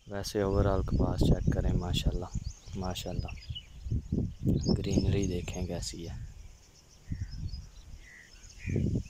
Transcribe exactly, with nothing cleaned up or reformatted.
वैसे ओवरऑल कपास चेक करें, माशाल्लाह माशाल्लाह ग्रीनरी देखें कैसी है।